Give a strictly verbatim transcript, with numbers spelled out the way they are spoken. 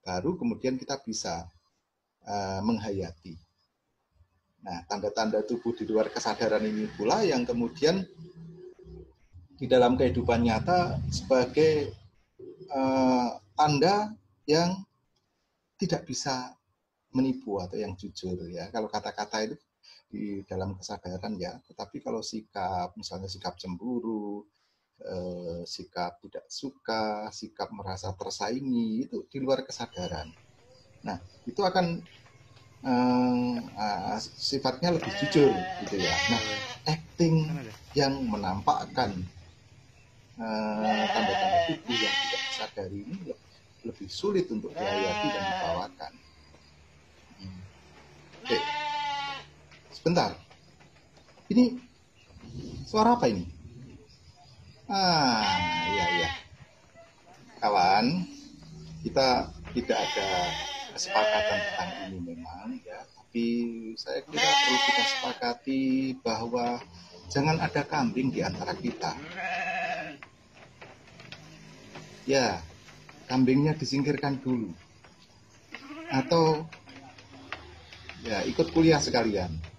baru kemudian kita bisa uh, menghayati. Nah, tanda-tanda tubuh di luar kesadaran ini pula yang kemudian di dalam kehidupan nyata sebagai uh, tanda yang tidak bisa menipu atau yang jujur ya. Kalau kata-kata itu di dalam kesadaran ya, tetapi kalau sikap, misalnya sikap cemburu, eh, sikap tidak suka, sikap merasa tersaingi, itu di luar kesadaran. Nah, itu akan Uh, uh, sifatnya lebih jujur gitu ya. Nah, acting yang menampakkan tanda-tanda uh, tubuh yang tidak disadari ini lebih, lebih sulit untuk dihayati dan dibawakan. Hmm. Oke, okay. Sebentar. Ini suara apa ini? Ah, iya iya. Kawan, kita tidak ada kesepakatan tentang ini memang ya, tapi saya kira perlu kita sepakati bahwa jangan ada kambing di antara kita. Ya, kambingnya disingkirkan dulu. Atau ya ikut kuliah sekalian.